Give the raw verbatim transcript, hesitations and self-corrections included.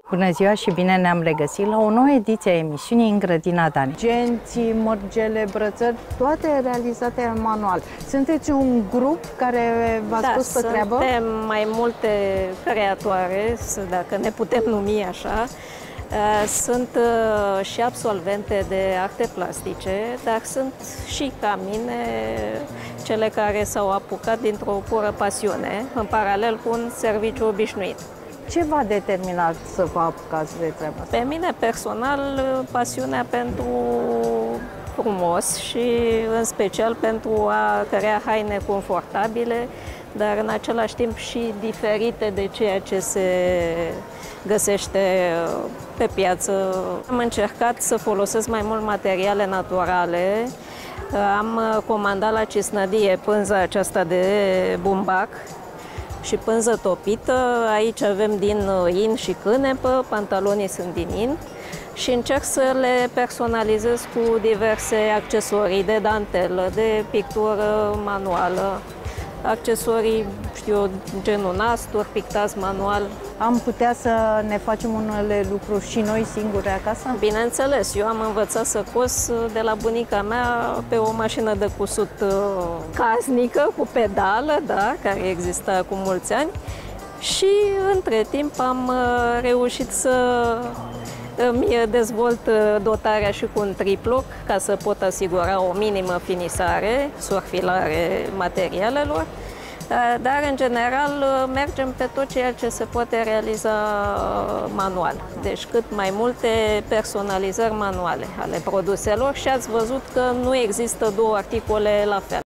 Bună ziua și bine ne-am regăsit la o nouă ediție a emisiunii În grădina Dani. Genții, mărgele, brățări, toate realizate manual. Sunteți un grup care v-ați da, pus pe treabă? suntem mai multe creatoare, dacă ne putem numi așa. Sunt și absolvente de arte plastice, dar sunt și ca mine cele care s-au apucat dintr-o pură pasiune, în paralel cu un serviciu obișnuit. Ce v-a determinat să vă apucați de treaba asta? Pe mine personal, pasiunea pentru frumos și în special pentru a crea haine confortabile, dar în același timp și diferite de ceea ce se găsește pe piață. Am încercat să folosesc mai mult materiale naturale. Am comandat la Cisnădie pânza aceasta de bumbac și pânză topită. Aici avem din in și cânepă, pantalonii sunt din in și încerc să le personalizez cu diverse accesorii de dantelă, de pictură manuală, accesorii, știu eu, genul nasturi, pictați manual. Am putea să ne facem unele lucruri și noi singuri acasă? Bineînțeles, eu am învățat să cos de la bunica mea pe o mașină de cusut casnică, cu pedală, da, care exista cu mulți ani. Și între timp am reușit să îmi dezvolt dotarea și cu un triploc ca să pot asigura o minimă finisare, surfilare materialelor. Dar, în general, mergem pe tot ceea ce se poate realiza manual. Deci cât mai multe personalizări manuale ale produselor și ați văzut că nu există două articole la fel.